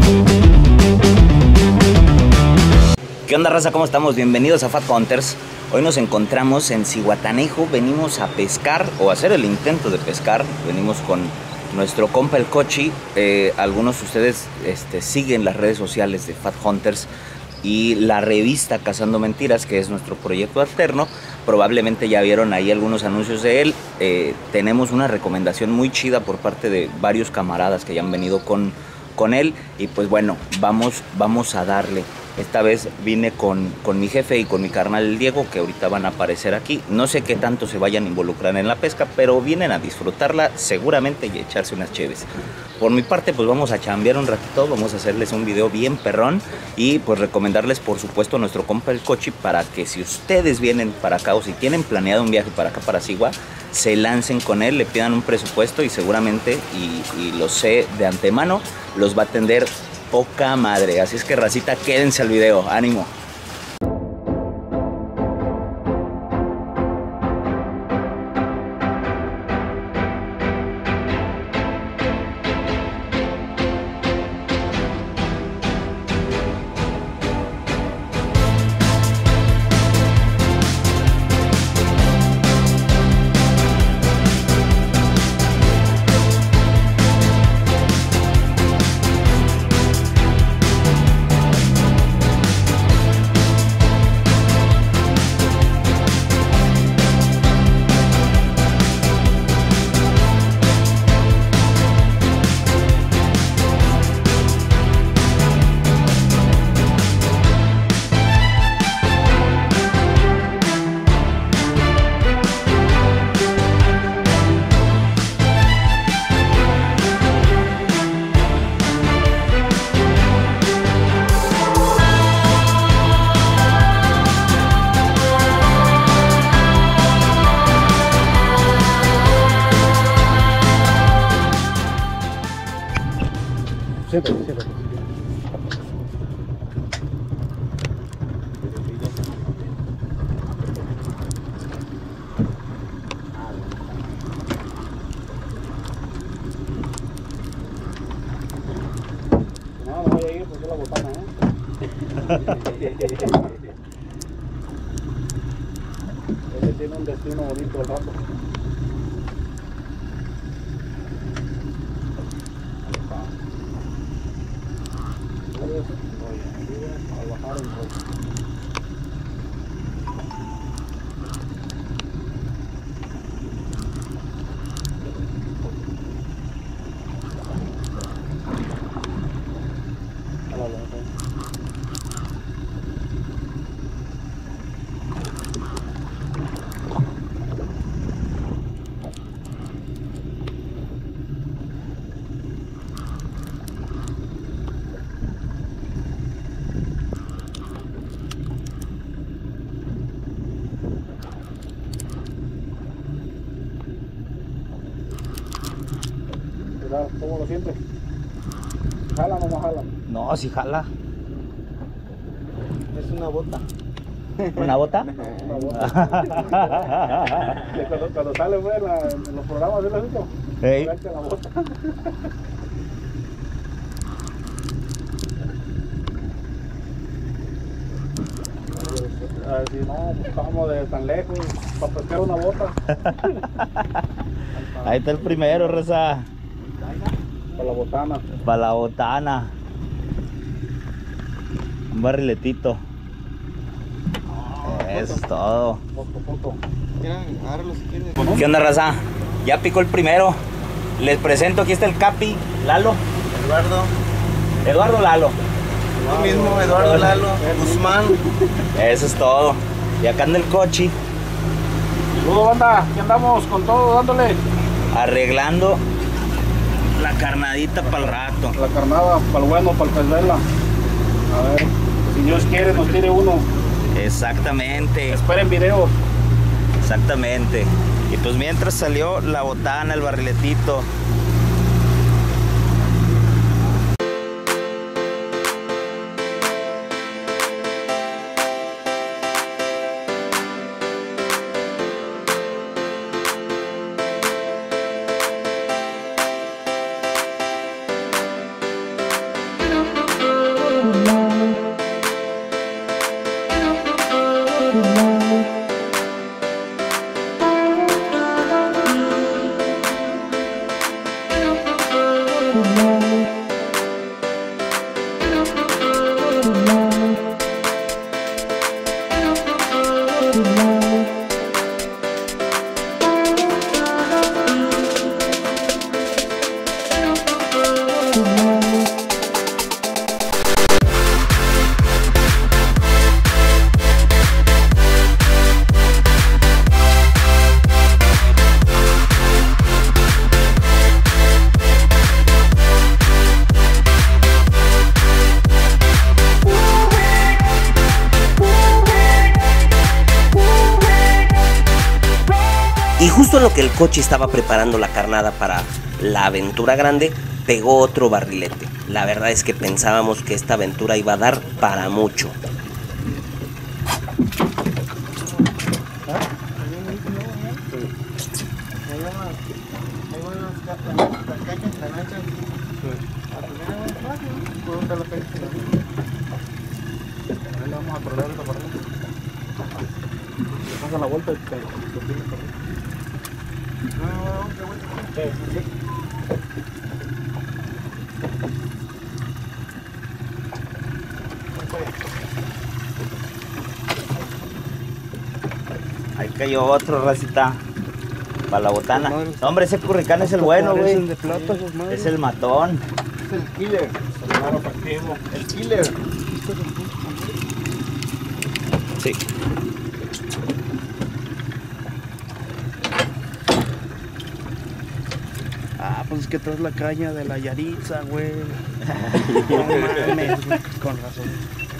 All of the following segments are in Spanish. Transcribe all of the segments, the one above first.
¿Qué onda, raza? ¿Cómo estamos? Bienvenidos a Fat Hunters. Hoy nos encontramos en Zihuatanejo. Venimos a pescar o a hacer el intento de pescar. Venimos con nuestro compa el Cochi. Algunos de ustedes siguen las redes sociales de Fat Hunters y la revista Cazando Mentiras, que es nuestro proyecto alterno. Probablemente ya vieron ahí algunos anuncios de él. Tenemos una recomendación muy chida por parte de varios camaradas que ya han venido con él. Y pues bueno, vamos a darle. Esta vez vine con mi jefe y con mi carnal Diego, que ahorita van a aparecer aquí. No sé qué tanto se vayan a involucrar en la pesca, pero vienen a disfrutarla seguramente y echarse unas cheves. Por mi parte, pues vamos a chambear un ratito, vamos a hacerles un video bien perrón y pues recomendarles, por supuesto, a nuestro compa el Cochi, para que si ustedes vienen para acá o si tienen planeado un viaje para acá, para Zihua, se lancen con él, le pidan un presupuesto y seguramente, y lo sé de antemano, los va a atender poca madre. Así es que, racita, quédense al video. ¡Ánimo! Siempre. No voy a ir porque es la botana, Ese tiene un destino bonito al rato. Al bajar el rollo. ¿Cómo lo sientes? ¿Jala o no jala? No, si jala. Es una bota. ¿Una bota? Una bota. cuando sale pues, en los programas de los Hey. la bota. A ver si no, pues estamos de tan lejos para pescar una bota. Ahí está el primero, raza. Para la botana. Para la botana. Un barriletito. Eso es todo. Foto. Agárralo si quieres. ¿Qué onda, raza? Ya picó el primero. Les presento, aquí está el Capi, Lalo. Eduardo Lalo. Lo mismo, Eduardo Lalo, Guzmán. Eso es todo. Y acá anda el Cochi, Saludos, banda, aquí andamos con todo dándole. arreglando la carnadita para el rato. La carnada, para el bueno, para el pez vela. A ver, si Dios quiere nos tire uno. Exactamente. Esperen videos. Exactamente. Y pues mientras salió la botana, el barriletito. justo en lo que el Cochi estaba preparando la carnada para la aventura grande, pegó otro barrilete. La verdad es que pensábamos que esta aventura iba a dar para mucho. Vamos a probar esta parte. Pasa la vuelta y te tienes por ahí. No, qué vuelta. Sí. Ahí cayó otro, racita. Para la botana. No, hombre, ese curricán es el bueno, güey. Es el matón. Es el killer. El killer. Sí. Ah, pues es que traes la caña de la Yaritza, güey. No mames, güey, con razón.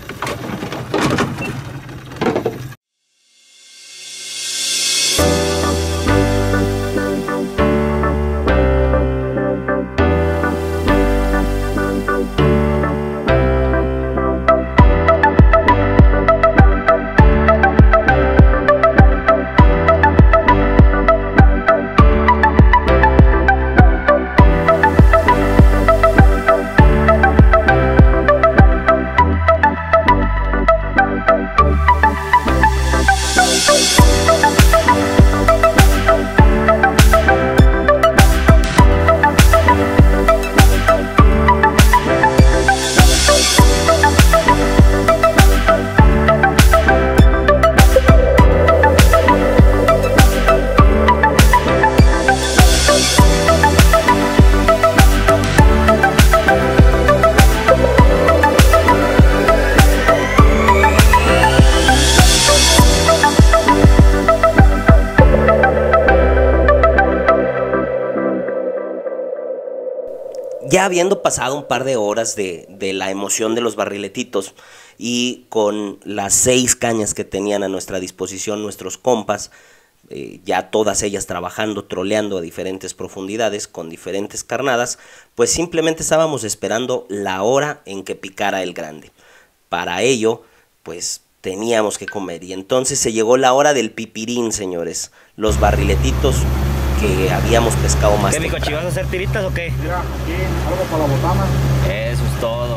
Ya habiendo pasado un par de horas de la emoción de los barriletitos y con las 6 cañas que tenían a nuestra disposición nuestros compas, ya todas ellas trabajando, troleando a diferentes profundidades con diferentes carnadas, pues simplemente estábamos esperando la hora en que picara el grande. Para ello, pues teníamos que comer y entonces se llegó la hora del pipirín, señores. Los barriletitos que habíamos pescado más ¿Qué, mi Cochi, vas a hacer tiritas o qué? Mira, aquí algo para la botana. Eso es todo.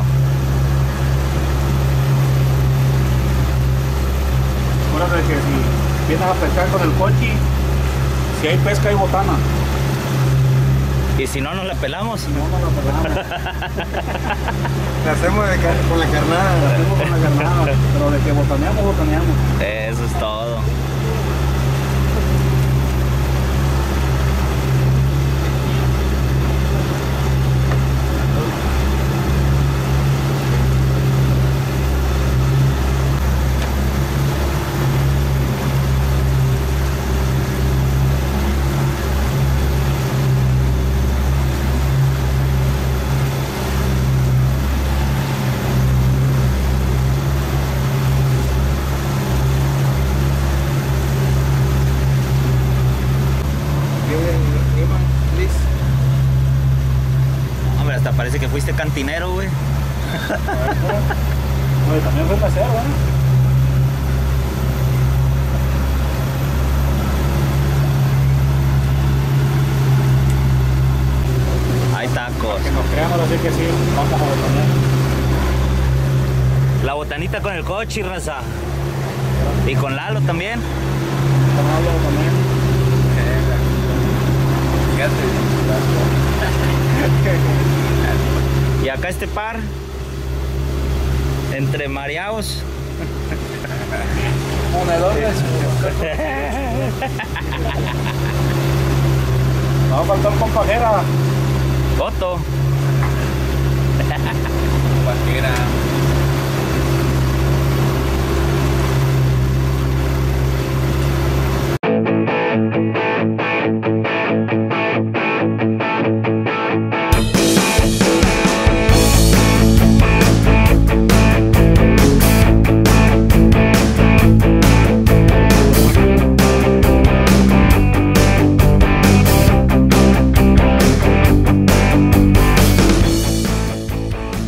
Acuérdate que si vienes a pescar con el Cochi, si hay pesca hay botana. ¿Y si no nos la pelamos? No, no la pelamos. La hacemos con la carnada. La hacemos con la carnada, pero de que botaneamos, botaneamos. Eso es todo. Hombre, hasta parece que fuiste cantinero, güey. Oye, también fue mesero, ¿eh? Hay tacos. Que nos creamos así que sí, vamos a botanear. La botanita con el Cochi, raza. Y con Lalo también. Con Lalo también. Y acá este par, entre mareados. Monedores. No va a faltar compajera. Foto. Compajera.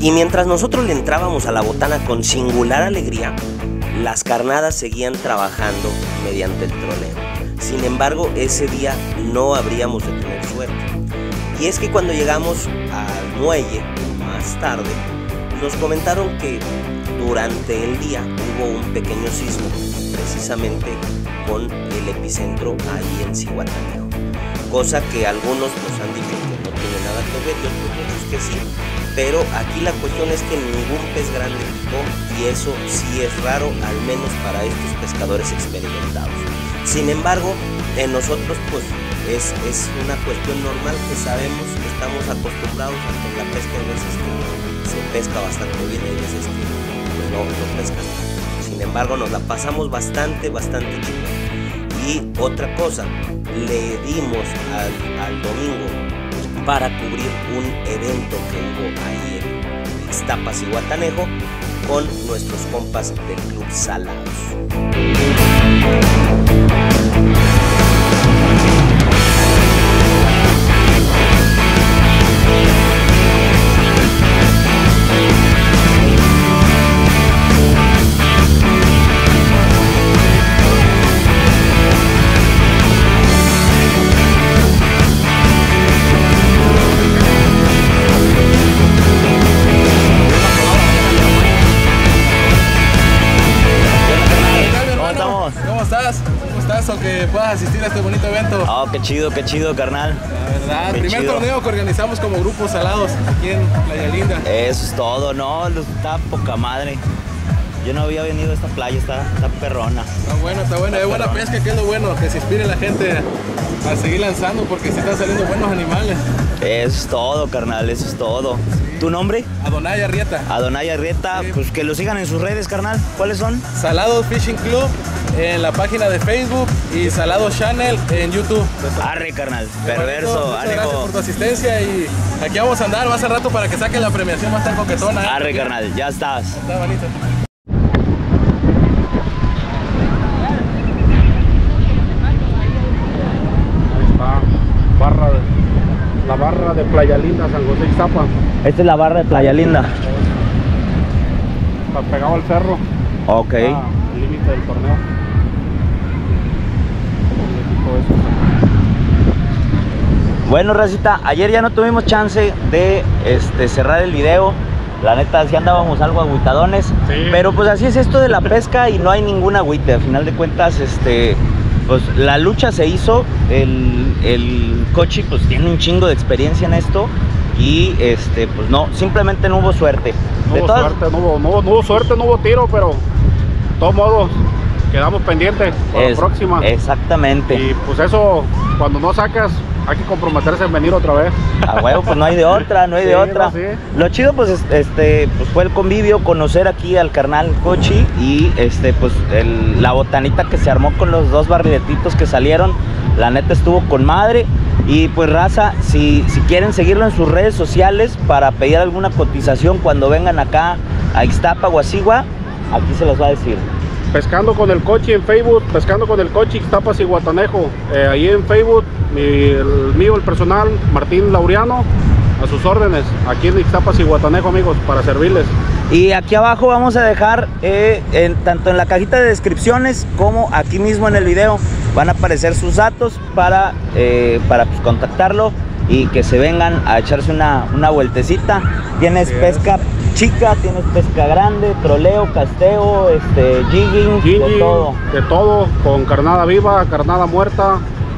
Y mientras nosotros le entrábamos a la botana con singular alegría, las carnadas seguían trabajando mediante el troleo. Sin embargo, ese día no habríamos de tener suerte. Y es que cuando llegamos al muelle más tarde, nos comentaron que durante el día hubo un pequeño sismo, precisamente con el epicentro ahí en Zihuatanejo. Cosa que algunos nos han dicho que no tiene nada que ver y otros muchos que sí. Pero aquí la cuestión es que ningún pez grande picó, y eso sí es raro, al menos para estos pescadores experimentados. Sin embargo, en nosotros pues es una cuestión normal que sabemos, que estamos acostumbrados a que en la pesca hay veces que se pesca bastante bien, hay veces que pues no pescan. Sin embargo, nos la pasamos bastante chido. Y otra cosa, le dimos al domingo para cubrir un evento que hubo ahí en Ixtapa, Zihuatanejo, con nuestros compas del Club Salados. Que puedas asistir a este bonito evento. Oh, qué chido, carnal. La verdad, qué primer chido torneo que organizamos como Grupo Salados aquí en Playa Linda. Eso es todo, no, está poca madre. Yo no había venido a esta playa, está perrona. Está buena, hay buena pesca, que es lo bueno, que se inspire la gente a seguir lanzando, porque sí están saliendo buenos animales. Eso es todo, carnal, eso es todo. Sí. ¿Tu nombre? Adonai Arrieta. Adonai Arrieta, sí. Pues que lo sigan en sus redes, carnal. ¿Cuáles son? Salados Fishing Club en la página de Facebook y Salados Channel en YouTube. Arre, carnal, perverso, muchas gracias por tu asistencia y aquí vamos a andar más al rato para que saquen la premiación, va a estar coquetona. Arre, carnal, ya estás. Está bonito. La barra de Playa Linda, San José Ixtapa. Esta es la barra de Playa Linda. Está pegado al cerro. Ok. El límite del torneo. Bueno, racita, ayer ya no tuvimos chance de cerrar el video. La neta, sí andábamos algo agüitadones. Sí. Pero pues así es esto de la pesca y no hay ningún agüite. Al final de cuentas, pues la lucha se hizo. El Cochi pues tiene un chingo de experiencia en esto. Y pues no, simplemente no hubo suerte. No hubo suerte, no hubo tiro, pero de todos modos quedamos pendientes para la próxima. Exactamente. Y pues eso, cuando no sacas, hay que comprometerse en venir otra vez. A huevo, pues no hay de otra, no hay de otra. No, sí. Lo chido pues pues fue el convivio, conocer aquí al carnal Cochi y pues la botanita que se armó con los dos barriletitos que salieron. La neta estuvo con madre. Y pues raza, si quieren seguirlo en sus redes sociales para pedir alguna cotización cuando vengan acá a Ixtapa o a Sigua, aquí se los va a decir. Pescando con el Cochi en Facebook, Pescando con el Cochi Ixtapa Zihuatanejo. Ahí en Facebook, el personal, Martín Laureano, a sus órdenes, aquí en Ixtapa Zihuatanejo, amigos, para servirles. Y aquí abajo vamos a dejar, tanto en la cajita de descripciones como aquí mismo en el video, van a aparecer sus datos para pues, contactarlo y que se vengan a echarse una vueltecita. Tienes pesca chica, tienes pesca grande, troleo, casteo, jigging, de todo, con carnada viva, carnada muerta.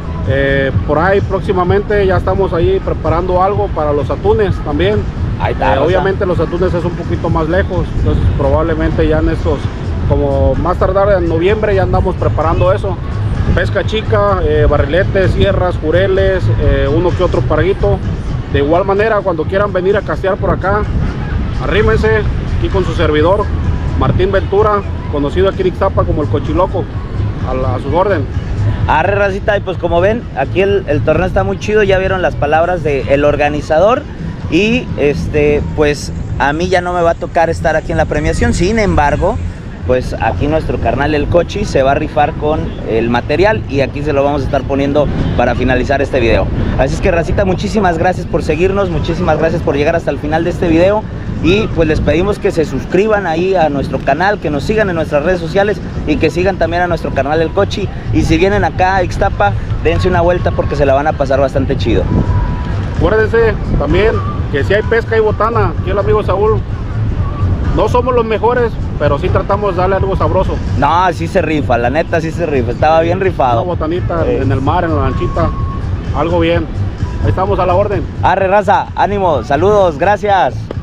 Por ahí próximamente ya estamos ahí preparando algo para los atunes también. Obviamente los atunes es un poquito más lejos, entonces probablemente ya en estos, como más tardar en noviembre, ya andamos preparando eso. Pesca chica, barriletes, sierras, jureles, uno que otro parguito. De igual manera, cuando quieran venir a castear por acá, arrímense aquí con su servidor Martín Ventura, conocido aquí en Ixtapa como el Cochiloco, a su orden. Arre, racita, y pues como ven, aquí el torneo está muy chido. Ya vieron las palabras del organizador. Y pues a mí ya no me va a tocar estar aquí en la premiación. Sin embargo, pues aquí nuestro carnal el Cochi se va a rifar con el material y aquí se lo vamos a estar poniendo para finalizar este video. Así es que racita, muchísimas gracias por seguirnos, muchísimas gracias por llegar hasta el final de este video Y pues les pedimos que se suscriban ahí a nuestro canal, que nos sigan en nuestras redes sociales y que sigan también a nuestro canal El Cochi. Y si vienen acá a Ixtapa, dense una vuelta porque se la van a pasar bastante chido. Acuérdense también que si hay pesca y botana, aquí el amigo Saúl, no somos los mejores, pero sí tratamos de darle algo sabroso. No, sí se rifa, la neta sí se rifa, estaba bien rifado. Una botanita en el mar, en la lanchita, algo bien. Ahí estamos a la orden. Arre raza, ánimo, saludos, gracias.